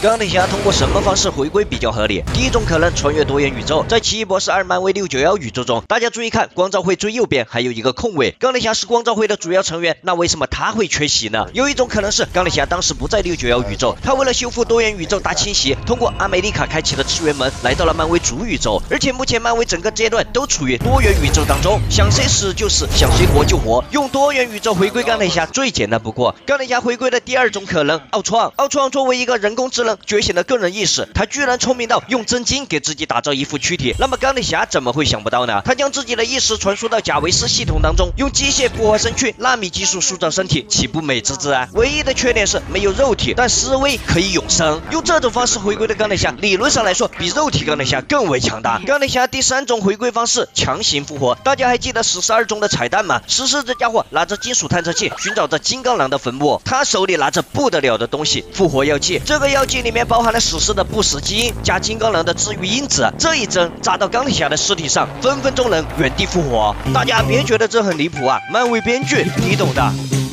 钢铁侠通过什么方式回归比较合理？第一种可能穿越多元宇宙，在奇异博士2漫威691宇宙中，大家注意看，光照会最右边还有一个空位，钢铁侠是光照会的主要成员，那为什么他会缺席呢？有一种可能是钢铁侠当时不在691宇宙，他为了修复多元宇宙大清洗，通过阿美丽卡开启的次元门，来到了漫威主宇宙，而且目前漫威整个阶段都处于多元宇宙当中，想谁死就死，想谁活就活，用多元宇宙回归钢铁侠最简单不过。钢铁侠回归的第二种可能，奥创作为一个人工智能觉醒的个人意识，他居然聪明到用真金给自己打造一副躯体，那么钢铁侠怎么会想不到呢？他将自己的意识传输到贾维斯系统当中，用机械复活身躯纳米技术塑造身体，岂不美滋滋啊？唯一的缺点是没有肉体，但思维可以永生。用这种方式回归的钢铁侠，理论上来说比肉体钢铁侠更为强大。钢铁侠第三种回归方式，强行复活。大家还记得死侍2中的彩蛋吗？死侍这家伙拿着金属探测器寻找着金刚狼的坟墓，他手里拿着不得了的东西，复活药剂。这个药剂里面包含了死侍的不死基因加金刚狼的治愈因子，这一针扎到钢铁侠的尸体上，分分钟能原地复活。大家别觉得这很离谱啊，漫威编剧你懂的。